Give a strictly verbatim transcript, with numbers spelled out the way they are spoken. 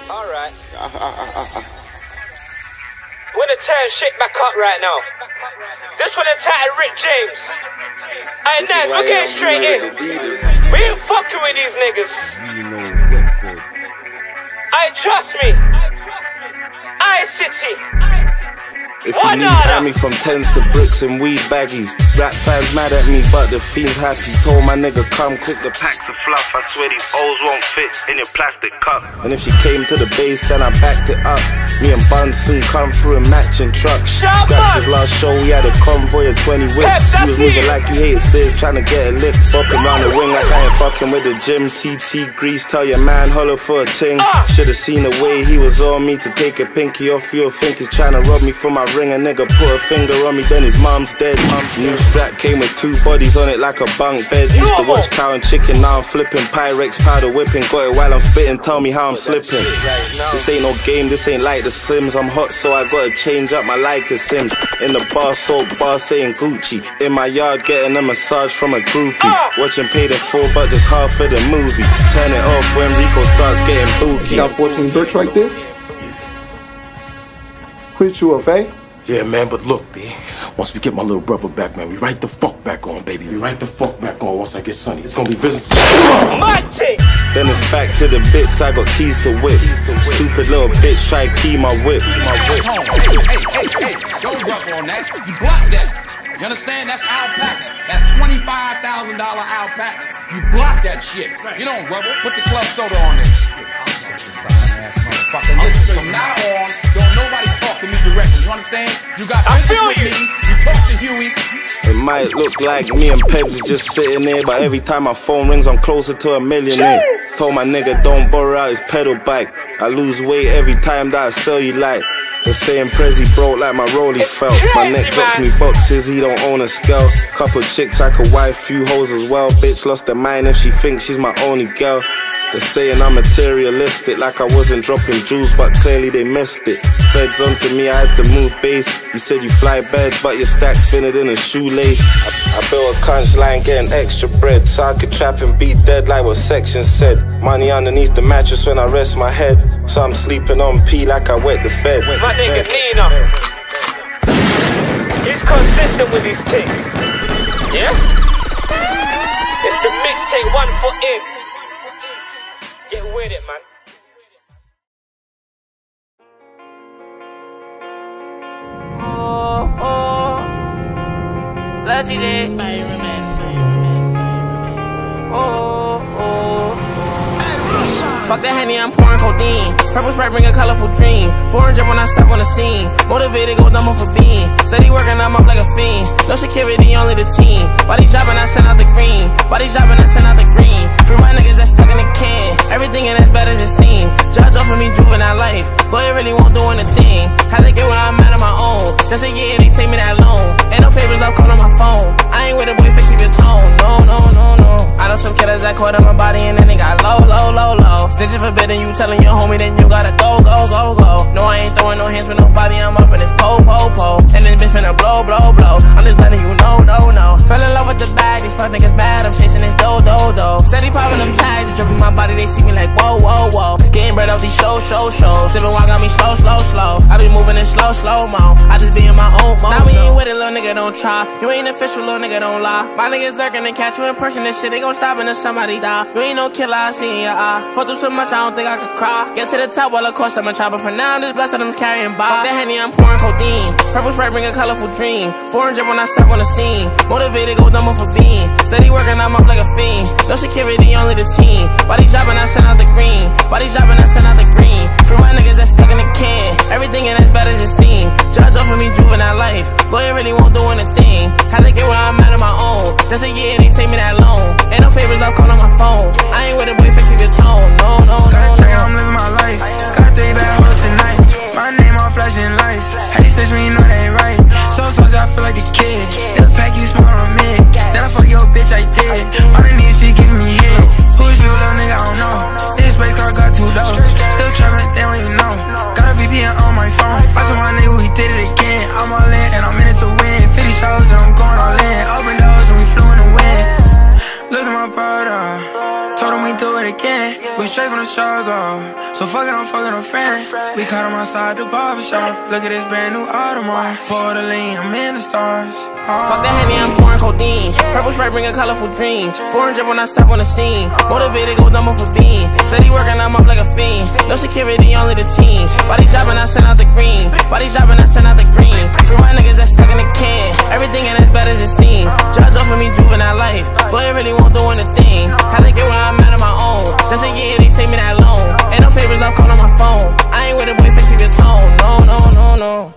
Alright. We're gonna turn shit back up right now. This one entitled Rick James. Hey, nice, we're getting straight in. We ain't fucking with these niggas. Hey, trust me. Hey, City. If you need at me from tens to bricks and weed baggies, rap fans mad at me, but the fiend's happy. Told my nigga come quick, the packs of fluff. I swear these O's won't fit in your plastic cup. And if she came to the base, then I backed it up. Me and Bun soon come through a matching truck. Scratch his last show, we had a convoy of twenty whips. You was moving like you hated stairs, trying to get a lift. Bopping round the wing like I ain't fucking with the gym. T T grease, tell your man holler for a ting. Should've seen the way he was on me to take a pinky off. You'll think he's trying to rob me for my ring. A nigga put a finger on me, then his mom's dead. New strap came with two bodies on it like a bunk bed. Used to watch Cow and Chicken, now I'm flipping. Pyrex powder whipping, got it while I'm spitting. Tell me how I'm slipping. This ain't no game, this ain't like the Sims. I'm hot, so I gotta change up my like a Sims. In the bar, soap bar saying Gucci. In my yard getting a massage from a groupie. Watching Paid in Full, but just half of the movie. Turn it off when Rico starts getting boogie. You got fourteen bricks right there? Hit you up, eh? Yeah, man, but look, B, once we get my little brother back, man, we right the fuck back on, baby. We right the fuck back on once I get Sonny. It's gonna be business. Then it's back to the bits, I got keys to whip. Stupid little bitch try to key my whip. Hey, hey, hey, don't rub on that. You block that. You understand? That's alpaca. That's twenty-five thousand dollar alpaca. You block that shit. You don't rubber. Put the club soda on there. Listen, from now on, don't nobody talk to me directly. You understand? You got business with me. You talk to Huey. It might look like me and Pebs are just sitting there, but every time my phone rings, I'm closer to a millionaire. Told my nigga don't borrow out his pedal bike. I lose weight every time that I sell you light. They're saying Prezi broke like my rollie felt. My neck drops me boxes, he don't own a scale. Couple chicks I could wife, few hoes as well. Bitch lost her mind if she thinks she's my only girl. They're saying I'm materialistic, like I wasn't dropping jewels, but clearly they missed it. Feds onto me, I had to move base. You said you fly birds, but your stack's fitted in a shoelace. I, I built a punch line getting extra bread, so I could trap and be dead like what section said. Money underneath the mattress when I rest my head, so I'm sleeping on P like I wet the bed. My nigga Nina, he's consistent with his team. Yeah? It's the mixtape, one foot in. Get with it, man. Oh, oh, let's eat it. Oh, oh, oh. Fuck that Henny, I'm pouring codeine. Purple Sprite bring a colorful dream. Foreign drip when I step on the scene. Motivated, go dumb for being. Steady working, I'm up like a fiend. No security, only the team. Body dropping, I send out the green. Body dropping, I send out the green. Free my niggas that stuck in the can. Everything in as bad as it seems. Judge over me, juvenile life. Lawyer really won't do anything. Had to get where I'm at on my own. Just a year, they take me that loan. Ain't no favors, I'm calling my phone. I ain't with a boy fixing the tone. No, no, no, no. I know some killers that caught up my body and then they got low, low, low, low. Snitching forbidden, you telling your homie, then you gotta go, go, go, go. No, I ain't throwing no hands with nobody, I'm up in this pole, pole, pole. And this bitch finna blow, blow, blow. I'm just letting you know, no, no. Fell in love with the bag, these fuck niggas mad, I'm chasing this dough, dough, dough. Steady popping them tags, they dripping my body, they see me like whoa, whoa, whoa. Getting bread off these shows, shows, shows. Sippin' wine got me slow, slow, slow. I be moving in slow, slow mo. I just be in my own mode. Now we ain't with it, little nigga, don't try. You ain't official, little nigga, don't lie. My niggas lurking and catch you in person, this shit, they gon' stop until somebody die. You ain't no killer, I see in your eye. Fought through so much, I don't think I could cry. Get to the top, well, of course I'm a chopper. For now, I'm just blessed that I'm carrying by. Fuck that Henny, I'm pouring codeine. Purple Sprite bring a colorful dream. Foreign drip when I step on the scene. Motivated, go dumb for being. Steady working, I'm up like a fiend. No security, only the team. Body dropping, I send out the green. Body dropping, I send out the green. Free my niggas that stuck in the can. Everything in as bad as it seems. Judge over me, juvenile life. Lawyer really won't do anything. Had to get where I'm at on my own. Just a year, they take me that loan. Ain't no favors, I'm calling my phone. I ain't with a boy fixing the tone. No, no, no, gotta check, no. I'm living my life. Got three bad hoes tonight. My name all flashing lights. Hey, station, you know they ain't right. So, so, I feel like a kid. The pack you smell on me. Then I fuck your bitch, I did. All the need, she giving me head. Who's you, little nigga, I don't know. This race car got two doors. wanna struggle. So fuck it, I'm fucking a friend. We caught him outside the barbershop. Look at this brand new Audemars. Pour the lean, I'm in the stars. Oh. Fuck the Henny, I'm pouring codeine. Purple Sprite bring a colorful dream. four hundred when I step on the scene. Motivated, go dumb off a beam. Steady working, I'm up like a fiend. No security, only the team. Body dropping, I send out the green. Body dropping, I send out the green. Free my niggas that's stuck in the can. Everything ain't as bad as it seems. Judge over me, juvenile life. But it really won't do anything. Had to get where I'm at on my own. Just a year, they take me that long. Ain't no favors, I'm calling my phone. I ain't with a boy, fix your tone. No, no, no, no.